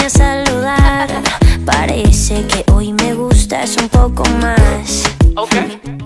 a saludar. Parece que hoy me gustas un poco más. Okay.